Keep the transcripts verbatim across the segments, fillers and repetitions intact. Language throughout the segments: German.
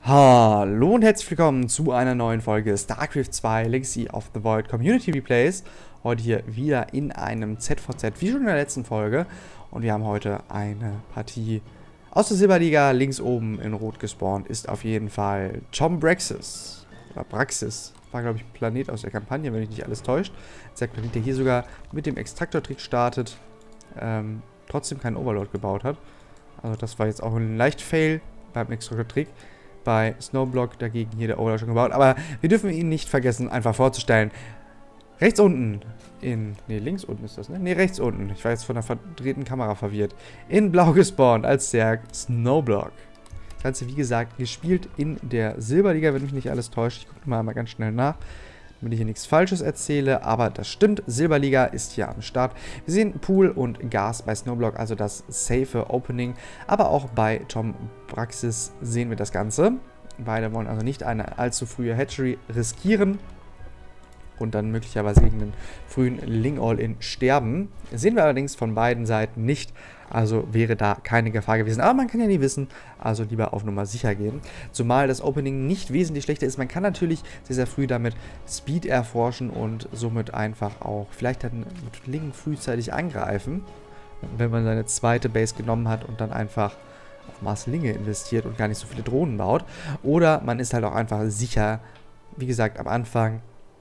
Hallo und herzlich willkommen zu einer neuen Folge StarCraft zwei Legacy of the Void Community Replays. Heute hier wieder in einem Z V Z, wie schon in der letzten Folge. Und wir haben heute eine Partie aus der Silberliga. Links oben in Rot gespawnt ist auf jeden Fall Tom Braxis. Oder Braxis. War, glaube ich, ein Planet aus der Kampagne, wenn mich nicht alles täuscht. Der Planet, der hier sogar mit dem Extraktor-Trick startet, ähm, trotzdem keinen Overlord gebaut hat. Also das war jetzt auch ein leicht Fail beim Extraktor-Trick. Bei Snowblock dagegen hier der Overlord schon gebaut. Aber wir dürfen ihn nicht vergessen, einfach vorzustellen. Rechts unten in... Ne, links unten ist das, ne? Ne, rechts unten. Ich war jetzt von der verdrehten Kamera verwirrt. In blau gespawnt als der Snowblock. Das Ganze, wie gesagt, gespielt in der Silberliga, wenn mich nicht alles täuscht. Ich gucke mal, mal ganz schnell nach, damit ich hier nichts Falsches erzähle. Aber das stimmt, Silberliga ist hier am Start. Wir sehen Pool und Gas bei Snowblock, also das safe Opening. Aber auch bei Tom Braxis sehen wir das Ganze. Beide wollen also nicht eine allzu frühe Hatchery riskieren und dann möglicherweise gegen den frühen Ling All-In sterben. Sehen wir allerdings von beiden Seiten nicht. Also wäre da keine Gefahr gewesen. Aber man kann ja nie wissen, also lieber auf Nummer sicher gehen. Zumal das Opening nicht wesentlich schlechter ist. Man kann natürlich sehr, sehr früh damit Speed erforschen und somit einfach auch vielleicht dann mit Ling frühzeitig angreifen. Wenn man seine zweite Base genommen hat und dann einfach auf Mars Linge investiert und gar nicht so viele Drohnen baut. Oder man ist halt auch einfach sicher, wie gesagt, am Anfang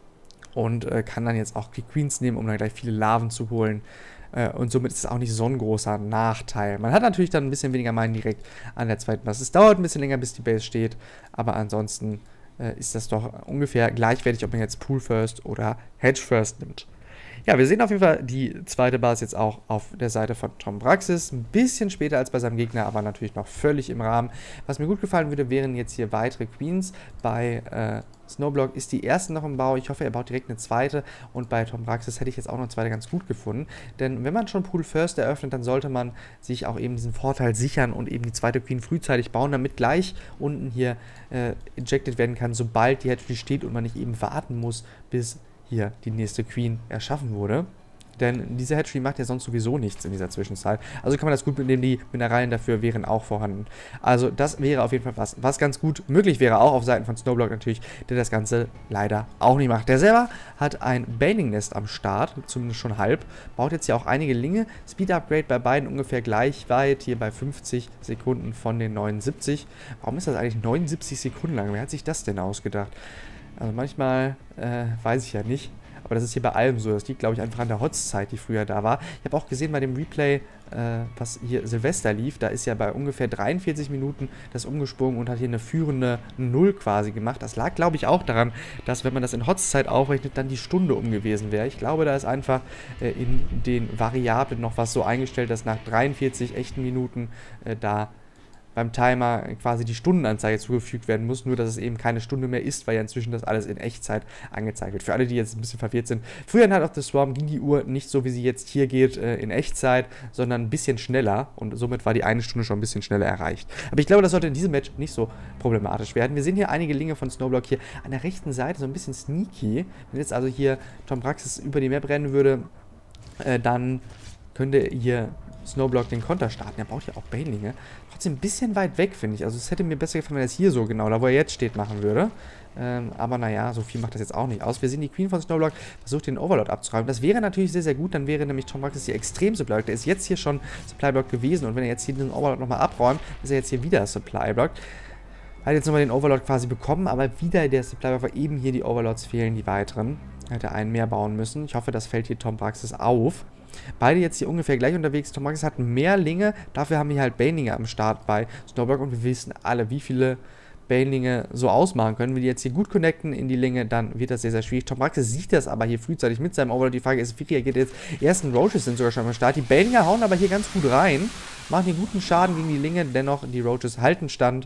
und äh, kann dann jetzt auch die Queens nehmen, um dann gleich viele Larven zu holen. Und somit ist es auch nicht so ein großer Nachteil. Man hat natürlich dann ein bisschen weniger Minen direkt an der zweiten Base. Es dauert ein bisschen länger, bis die Base steht. Aber ansonsten äh, ist das doch ungefähr gleichwertig, ob man jetzt Pool First oder Hedge First nimmt. Ja, wir sehen auf jeden Fall die zweite Base jetzt auch auf der Seite von Tom Braxis. Ein bisschen später als bei seinem Gegner, aber natürlich noch völlig im Rahmen. Was mir gut gefallen würde, wären jetzt hier weitere Queens. Bei äh, Snowblock ist die erste noch im Bau. Ich hoffe, er baut direkt eine zweite. Und bei Tom Braxis hätte ich jetzt auch noch eine zweite ganz gut gefunden. Denn wenn man schon Pool First eröffnet, dann sollte man sich auch eben diesen Vorteil sichern und eben die zweite Queen frühzeitig bauen, damit gleich unten hier äh, injected werden kann, sobald die Hatchery steht und man nicht eben warten muss, bis hier die nächste Queen erschaffen wurde. Denn diese Hatchery macht ja sonst sowieso nichts in dieser Zwischenzeit. Also kann man das gut mitnehmen, die Mineralien dafür wären auch vorhanden. Also das wäre auf jeden Fall was, was ganz gut möglich wäre, auch auf Seiten von Snowblock natürlich, der das Ganze leider auch nicht macht. Der selber hat ein Baning-Nest am Start, zumindest schon halb, baut jetzt ja auch einige Linge. Speed-Upgrade bei beiden ungefähr gleich weit, hier bei fünfzig Sekunden von den neunundsiebzig. Warum ist das eigentlich neunundsiebzig Sekunden lang? Wer hat sich das denn ausgedacht? Also manchmal äh, weiß ich ja nicht. Aber das ist hier bei allem so. Das liegt, glaube ich, einfach an der Hotzzeit, die früher da war. Ich habe auch gesehen bei dem Replay, äh, was hier Silvester lief, da ist ja bei ungefähr dreiundvierzig Minuten das umgesprungen und hat hier eine führende Null quasi gemacht. Das lag, glaube ich, auch daran, dass, wenn man das in Hotzzeit aufrechnet, dann die Stunde um gewesen wäre. Ich glaube, da ist einfach äh, in den Variablen noch was so eingestellt, dass nach dreiundvierzig echten Minuten äh, da beim Timer quasi die Stundenanzeige zugefügt werden muss, nur dass es eben keine Stunde mehr ist, weil ja inzwischen das alles in Echtzeit angezeigt wird. Für alle, die jetzt ein bisschen verwirrt sind, früher in Night of the Swarm ging die Uhr nicht so, wie sie jetzt hier geht, äh, in Echtzeit, sondern ein bisschen schneller und somit war die eine Stunde schon ein bisschen schneller erreicht. Aber ich glaube, das sollte in diesem Match nicht so problematisch werden. Wir sehen hier einige Linge von Snowblock hier an der rechten Seite, so ein bisschen sneaky. Wenn jetzt also hier Tom Braxis über die Map rennen würde, äh, dann könnte hier Snowblock den Konter starten. Er braucht ja auch Banelinge. Trotzdem ein bisschen weit weg, finde ich. Also es hätte mir besser gefallen, wenn er es hier so genau, da wo er jetzt steht, machen würde. Ähm, aber naja, so viel macht das jetzt auch nicht aus. Wir sehen die Queen von Snowblock, versucht den Overlord abzuräumen. Das wäre natürlich sehr, sehr gut. Dann wäre nämlich Tom Braxis hier extrem Supply Block. Der ist jetzt hier schon Supply Block gewesen. Und wenn er jetzt hier den Overlord nochmal abräumt, ist er jetzt hier wieder Supply Block. Hat jetzt nochmal den Overlord quasi bekommen, aber wieder der Supply Block, weil eben hier die Overlords fehlen, die weiteren. Hätte einen mehr bauen müssen. Ich hoffe, das fällt hier Tom Braxis auf. Beide jetzt hier ungefähr gleich unterwegs. Tom Braxis hat mehr Linge, dafür haben wir halt Banelinge am Start bei Snowblock und wir wissen alle, wie viele Banelinge so ausmachen können. Wenn die jetzt hier gut connecten in die Linge, dann wird das sehr, sehr schwierig. Tom Braxis sieht das aber hier frühzeitig mit seinem Overlord. Die Frage ist, wie reagiert er jetzt? Die ersten Roaches sind sogar schon am Start. Die Banelinge hauen aber hier ganz gut rein, machen hier guten Schaden gegen die Linge, dennoch die Roaches halten Stand.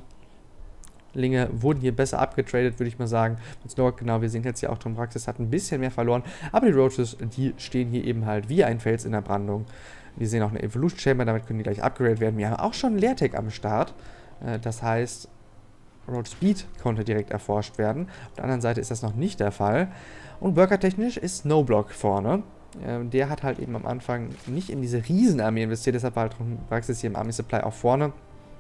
Linge wurden hier besser abgetradet, würde ich mal sagen. Und Snowblock, genau, wir sehen jetzt hier auch, Tom Braxis hat ein bisschen mehr verloren. Aber die Roaches, die stehen hier eben halt wie ein Fels in der Brandung. Wir sehen auch eine Evolution Chamber, damit können die gleich upgradet werden. Wir haben auch schon Leertech am Start. Das heißt, Road Speed konnte direkt erforscht werden. Auf der anderen Seite ist das noch nicht der Fall. Und workertechnisch ist Snowblock vorne. Der hat halt eben am Anfang nicht in diese Riesenarmee investiert, deshalb war halt Tom Braxis hier im Army Supply auch vorne.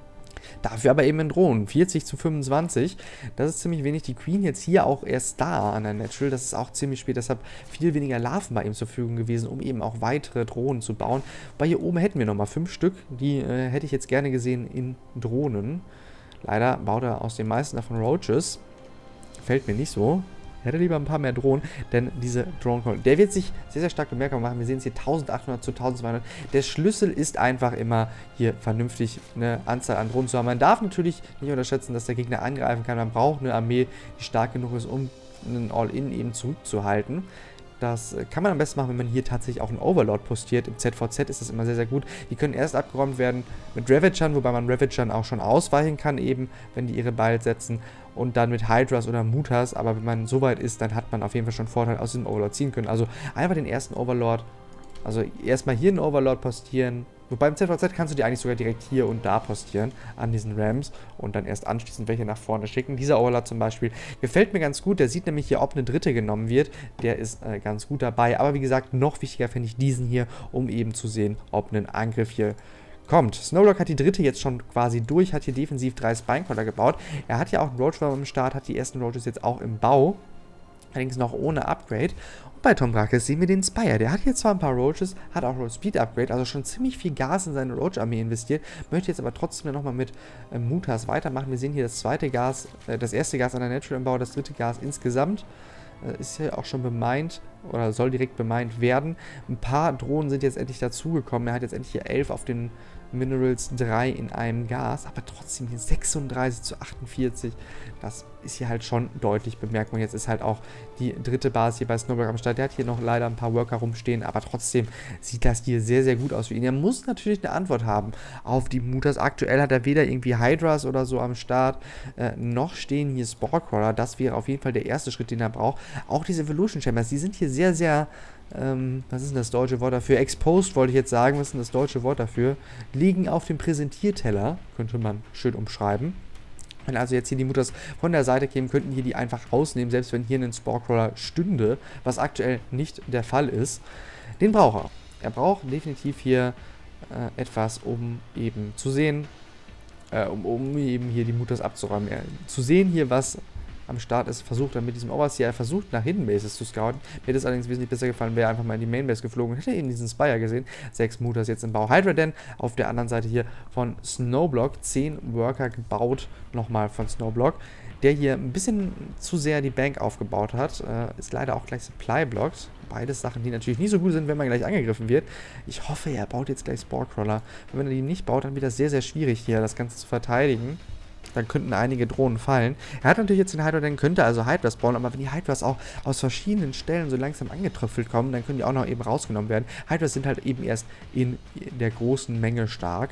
Dafür aber eben in Drohnen. vierzig zu fünfundzwanzig. Das ist ziemlich wenig. Die Queen jetzt hier auch erst da an der Natural. Das ist auch ziemlich spät. Deshalb viel weniger Larven bei ihm zur Verfügung gewesen, um eben auch weitere Drohnen zu bauen. Bei hier oben hätten wir nochmal fünf Stück. Die äh, hätte ich jetzt gerne gesehen in Drohnen. Leider baut er aus den meisten davon Roaches. Gefällt mir nicht so. Ich hätte lieber ein paar mehr Drohnen, denn diese Drone Call, der wird sich sehr, sehr stark bemerkbar machen. Wir sehen es hier eintausendachthundert zu eintausendzweihundert. Der Schlüssel ist einfach immer, hier vernünftig eine Anzahl an Drohnen zu haben. Man darf natürlich nicht unterschätzen, dass der Gegner angreifen kann. Man braucht eine Armee, die stark genug ist, um einen All-In eben zurückzuhalten. Das kann man am besten machen, wenn man hier tatsächlich auch einen Overlord postiert. Im Z V Z ist das immer sehr, sehr gut. Die können erst abgeräumt werden mit Ravagern, wobei man Ravagern auch schon ausweichen kann, eben, wenn die ihre Bile setzen. Und dann mit Hydras oder Mutas. Aber wenn man so weit ist, dann hat man auf jeden Fall schon Vorteil aus dem Overlord ziehen können. Also einfach den ersten Overlord, also erstmal hier einen Overlord postieren. Wobei im Z V Z kannst du die eigentlich sogar direkt hier und da postieren an diesen Rams und dann erst anschließend welche nach vorne schicken. Dieser Overlord zum Beispiel gefällt mir ganz gut. Der sieht nämlich hier, ob eine dritte genommen wird. Der ist äh, ganz gut dabei. Aber wie gesagt, noch wichtiger finde ich diesen hier, um eben zu sehen, ob ein Angriff hier kommt. Snowblock hat die dritte jetzt schon quasi durch, hat hier defensiv drei Spinecrawler gebaut. Er hat ja auch einen Roach am Start, hat die ersten Roaches jetzt auch im Bau. Allerdings noch ohne Upgrade. Und bei Tom Brakes sehen wir den Spire. Der hat hier zwar ein paar Roaches, hat auch Roach Speed Upgrade, also schon ziemlich viel Gas in seine Roach-Armee investiert, möchte jetzt aber trotzdem nochmal mit äh, Mutas weitermachen. Wir sehen hier das zweite Gas, äh, das erste Gas an der Natural im Bau, das dritte Gas insgesamt. Äh, ist hier auch schon bemeint, oder soll direkt bemeint werden. Ein paar Drohnen sind jetzt endlich dazugekommen. Er hat jetzt endlich hier elf auf den Minerals, drei in einem Gas, aber trotzdem hier sechsunddreißig zu achtundvierzig. Das ist hier halt schon deutlich bemerkbar. Jetzt ist halt auch die dritte Basis hier bei Snowblock am Start. Der hat hier noch leider ein paar Worker rumstehen, aber trotzdem sieht das hier sehr, sehr gut aus für ihn. Er muss natürlich eine Antwort haben auf die Mutas. Aktuell hat er weder irgendwie Hydras oder so am Start, äh, noch stehen hier Sporecrawler. Das wäre auf jeden Fall der erste Schritt, den er braucht. Auch diese Evolution Chambers, die sind hier sehr, sehr Ähm, was ist denn das deutsche Wort dafür? Exposed wollte ich jetzt sagen. Was ist denn das deutsche Wort dafür? Liegen auf dem Präsentierteller, könnte man schön umschreiben. Wenn also jetzt hier die Mutas von der Seite kämen, könnten hier die einfach rausnehmen, selbst wenn hier ein Sporecrawler stünde, was aktuell nicht der Fall ist. Den braucht er. Er braucht definitiv hier äh, etwas, um eben zu sehen, äh, um, um eben hier die Mutas abzuräumen. Ja, zu sehen hier, was am Start ist, versucht er mit diesem Overseer, er versucht nach Hidden Bases zu scouten. Mir hätte es allerdings wesentlich besser gefallen, wäre einfach mal in die Main Base geflogen und hätte eben diesen Spire gesehen. Sechs Mutas jetzt im Bau. Hydra Den auf der anderen Seite hier von Snowblock. Zehn Worker gebaut, nochmal von Snowblock. Der hier ein bisschen zu sehr die Bank aufgebaut hat. Äh, ist leider auch gleich Supply blockt. Beides Sachen, die natürlich nicht so gut sind, wenn man gleich angegriffen wird. Ich hoffe, er baut jetzt gleich Sporecrawler. Wenn er die nicht baut, dann wird das sehr, sehr schwierig hier, das Ganze zu verteidigen. Dann könnten einige Drohnen fallen. Er hat natürlich jetzt den Hydra, dann könnte also Hydras bauen, aber wenn die Hydras auch aus verschiedenen Stellen so langsam angetröpfelt kommen, dann können die auch noch eben rausgenommen werden. Hydras sind halt eben erst in der großen Menge stark.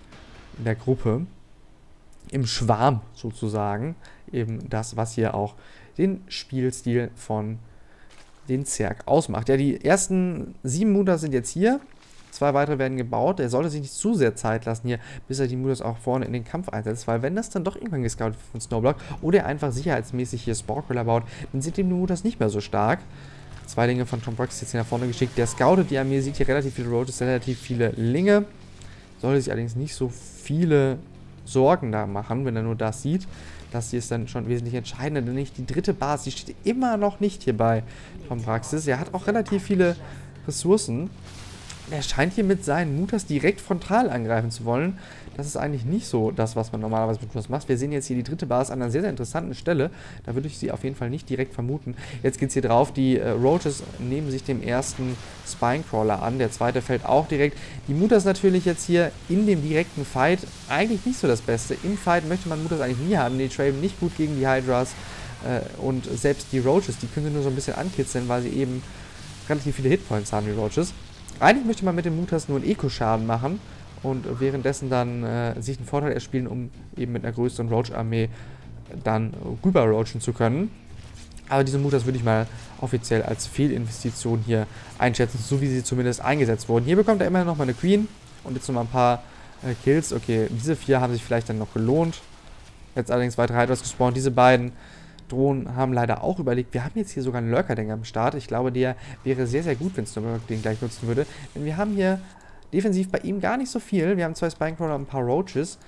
In der Gruppe. Im Schwarm sozusagen. Eben das, was hier auch den Spielstil von den Zerg ausmacht. Ja, die ersten sieben Mutas sind jetzt hier. Zwei weitere werden gebaut. Er sollte sich nicht zu sehr Zeit lassen hier, bis er die Mutas auch vorne in den Kampf einsetzt, weil wenn das dann doch irgendwann gescoutet wird von Snowblock oder er einfach sicherheitsmäßig hier Sporecrawler baut, dann sind die Mutas nicht mehr so stark. Zwei Linge von Tom Brakes jetzt hier nach vorne geschickt. Der scoutet die Armee, sieht hier relativ viele Roaches, relativ viele Linge. Sollte sich allerdings nicht so viele Sorgen da machen, wenn er nur das sieht. Das hier ist dann schon wesentlich entscheidender, denn nicht die dritte Basis, die steht immer noch nicht hier bei Tom Brakes. Er hat auch relativ viele Ressourcen. Er scheint hier mit seinen Mutas direkt frontal angreifen zu wollen. Das ist eigentlich nicht so das, was man normalerweise mit Mutas macht. Wir sehen jetzt hier die dritte Basis an einer sehr, sehr interessanten Stelle. Da würde ich sie auf jeden Fall nicht direkt vermuten. Jetzt geht es hier drauf. Die äh, Roaches nehmen sich dem ersten Spinecrawler an. Der zweite fällt auch direkt. Die Mutas natürlich jetzt hier in dem direkten Fight eigentlich nicht so das Beste. Im Fight möchte man Mutas eigentlich nie haben. Die traden nicht gut gegen die Hydras. Äh, und selbst die Roaches, die können sie nur so ein bisschen ankitzeln, weil sie eben relativ viele Hitpoints haben, die Roaches. Eigentlich möchte man mit den Mutas nur einen Eco-Schaden machen und währenddessen dann äh, sich einen Vorteil erspielen, um eben mit einer größeren Roach-Armee dann rüber roachen zu können. Aber diese Mutas würde ich mal offiziell als Fehlinvestition hier einschätzen, so wie sie zumindest eingesetzt wurden. Hier bekommt er immerhin nochmal eine Queen und jetzt nochmal ein paar äh, Kills. Okay, diese vier haben sich vielleicht dann noch gelohnt. Jetzt allerdings weitere Hydras gespawnt. Diese beiden Drohnen haben leider auch überlegt, wir haben jetzt hier sogar einen Lurker-Dinger am Start. Ich glaube, der wäre sehr, sehr gut, wenn Snowblock den gleich nutzen würde. Denn wir haben hier defensiv bei ihm gar nicht so viel. Wir haben zwei Spinecrawler und ein paar Roaches.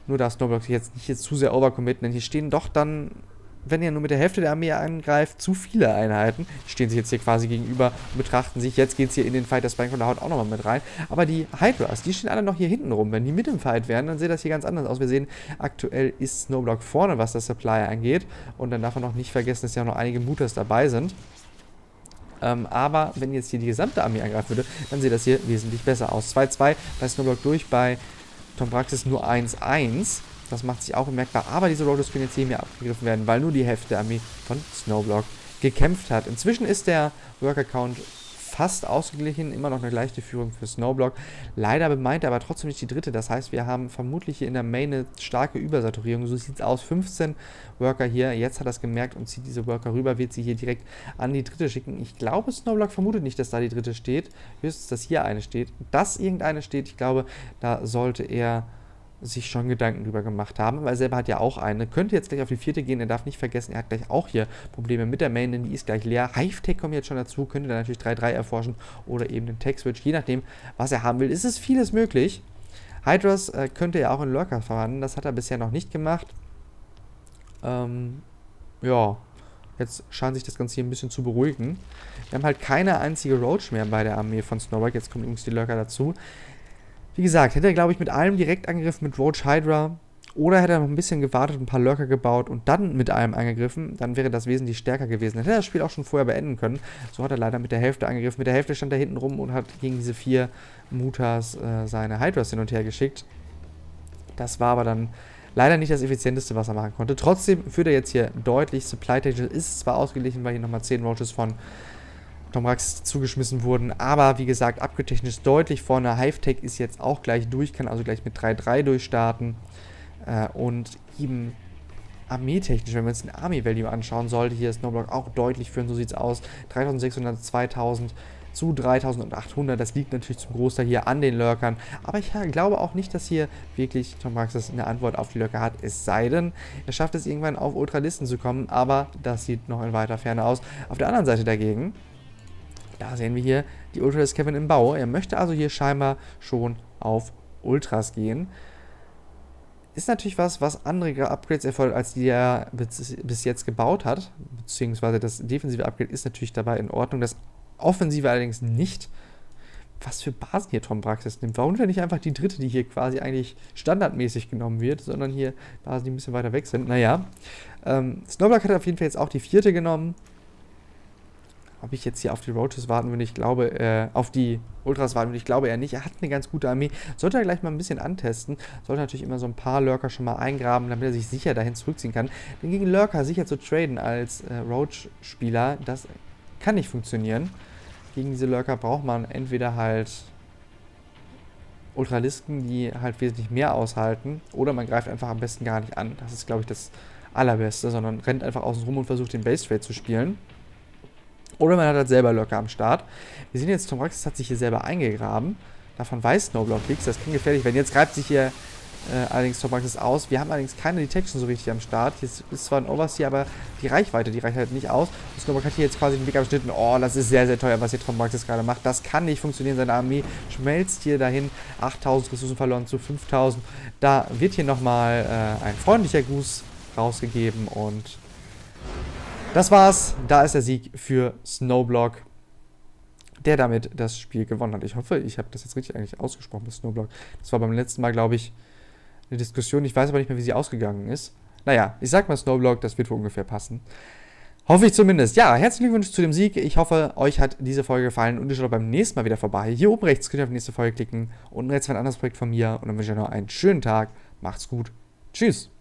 Nur darf Snowblock sich jetzt nicht jetzt zu sehr overcommitten, denn hier stehen doch dann, wenn ihr nur mit der Hälfte der Armee angreift, zu viele Einheiten. Die stehen sich jetzt hier quasi gegenüber und betrachten sich. Jetzt geht es hier in den Fight, der Spinecrawler haut auch nochmal mit rein. Aber die Hydras, die stehen alle noch hier hinten rum. Wenn die mit im Fight wären, dann sieht das hier ganz anders aus. Wir sehen, aktuell ist Snowblock vorne, was das Supply angeht. Und dann darf man noch nicht vergessen, dass ja auch noch einige Mutas dabei sind. Ähm, aber wenn jetzt hier die gesamte Armee angreifen würde, dann sieht das hier wesentlich besser aus. zwei zwei bei Snowblock durch, bei Tom Praxis nur eins eins. Das macht sich auch bemerkbar, aber diese Roaches können jetzt hier mehr abgegriffen werden, weil nur die Hälfte der Armee von Snowblock gekämpft hat. Inzwischen ist der Worker-Count fast ausgeglichen, immer noch eine leichte Führung für Snowblock. Leider bemeint er aber trotzdem nicht die dritte, das heißt, wir haben vermutlich hier in der Main eine starke Übersaturierung. So sieht es aus, fünfzehn Worker hier, jetzt hat er es gemerkt und zieht diese Worker rüber, wird sie hier direkt an die dritte schicken. Ich glaube, Snowblock vermutet nicht, dass da die dritte steht, höchstens, dass hier eine steht. Dass irgendeine steht, ich glaube, da sollte er sich schon Gedanken drüber gemacht haben, weil er selber hat ja auch eine. Könnte jetzt gleich auf die vierte gehen, er darf nicht vergessen, er hat gleich auch hier Probleme mit der Main, denn die ist gleich leer. Hive-Tech kommt jetzt schon dazu, könnte dann natürlich drei drei erforschen oder eben den Tech-Switch, je nachdem, was er haben will. Ist es vieles möglich. Hydras äh, könnte er auch in Lurker verwandeln, das hat er bisher noch nicht gemacht. Ähm, ja, jetzt scheint sich das Ganze hier ein bisschen zu beruhigen. Wir haben halt keine einzige Roach mehr bei der Armee von Snowblock, jetzt kommen übrigens die Lurker dazu. Wie gesagt, hätte er, glaube ich, mit allem direkt angegriffen, mit Roach Hydra, oder hätte er noch ein bisschen gewartet, ein paar Lurker gebaut und dann mit allem angegriffen, dann wäre das wesentlich stärker gewesen. Dann hätte er das Spiel auch schon vorher beenden können. So hat er leider mit der Hälfte angegriffen. Mit der Hälfte stand er hinten rum und hat gegen diese vier Mutas äh, seine Hydras hin und her geschickt. Das war aber dann leider nicht das effizienteste, was er machen konnte. Trotzdem führt er jetzt hier deutlich. Supply-technisch ist zwar ausgeglichen, weil hier nochmal zehn Roaches von Tom Praxis zugeschmissen wurden, aber wie gesagt, upgrade-technisch deutlich vorne. Hive-Tech ist jetzt auch gleich durch, kann also gleich mit drei drei durchstarten. Äh, und eben armeetechnisch, wenn wir uns den Army-Value anschauen, sollte hier Snowblock auch deutlich führen, so sieht es aus. dreitausendsechshundert, zweitausend zu dreitausendachthundert, das liegt natürlich zum Großteil hier an den Lurkern, aber ich ja, glaube auch nicht, dass hier wirklich Tom Praxis eine Antwort auf die Lurker hat, es sei denn, er schafft es irgendwann auf Ultralisten zu kommen, aber das sieht noch in weiter Ferne aus. Auf der anderen Seite dagegen, da sehen wir hier die Ultras Kevin im Bau. Er möchte also hier scheinbar schon auf Ultras gehen. Ist natürlich was, was andere Upgrades erfordert, als die er bis, bis jetzt gebaut hat. Beziehungsweise das defensive Upgrade ist natürlich dabei in Ordnung. Das offensive allerdings nicht. Was für Basen hier Tom Praxis nimmt. Warum nicht einfach die dritte, die hier quasi eigentlich standardmäßig genommen wird, sondern hier Basen, die ein bisschen weiter weg sind. Naja. Ähm, Snowblock hat auf jeden Fall jetzt auch die vierte genommen. Ob ich jetzt hier auf die Roaches warten würde, ich glaube, äh, auf die Ultras warten würde, ich glaube eher nicht. Er hat eine ganz gute Armee. Sollte er gleich mal ein bisschen antesten. Sollte natürlich immer so ein paar Lurker schon mal eingraben, damit er sich sicher dahin zurückziehen kann. Denn gegen Lurker sicher zu traden als äh, Roach-Spieler, das kann nicht funktionieren. Gegen diese Lurker braucht man entweder halt Ultralisten, die halt wesentlich mehr aushalten, oder man greift einfach am besten gar nicht an. Das ist, glaube ich, das Allerbeste, sondern rennt einfach außen rum und versucht, den Base-Trade zu spielen. Oder man hat halt selber Lurker am Start. Wir sehen jetzt, Tom Praxis hat sich hier selber eingegraben. Davon weiß Snowblock nichts. Das kann gefährlich werden. Jetzt greift sich hier äh, allerdings Tom Praxis aus. Wir haben allerdings keine Detection so richtig am Start. Hier ist zwar ein Overseer, aber die Reichweite, die reicht halt nicht aus. Und Snowblock hat hier jetzt quasi den Weg abgeschnitten. Oh, das ist sehr, sehr teuer, was hier Tom Praxis gerade macht. Das kann nicht funktionieren. Seine Armee schmelzt hier dahin. achttausend Ressourcen verloren zu fünftausend. Da wird hier nochmal äh, ein freundlicher Gruß rausgegeben und das war's. Da ist der Sieg für Snowblock, der damit das Spiel gewonnen hat. Ich hoffe, ich habe das jetzt richtig eigentlich ausgesprochen mit Snowblock. Das war beim letzten Mal, glaube ich, eine Diskussion. Ich weiß aber nicht mehr, wie sie ausgegangen ist. Naja, ich sag mal Snowblock, das wird wohl ungefähr passen. Hoffe ich zumindest. Ja, herzlichen Glückwunsch zu dem Sieg. Ich hoffe, euch hat diese Folge gefallen und ihr schaut beim nächsten Mal wieder vorbei. Hier oben rechts könnt ihr auf die nächste Folge klicken. Unten rechts war ein anderes Projekt von mir. Und dann wünsche ich euch noch einen schönen Tag. Macht's gut. Tschüss.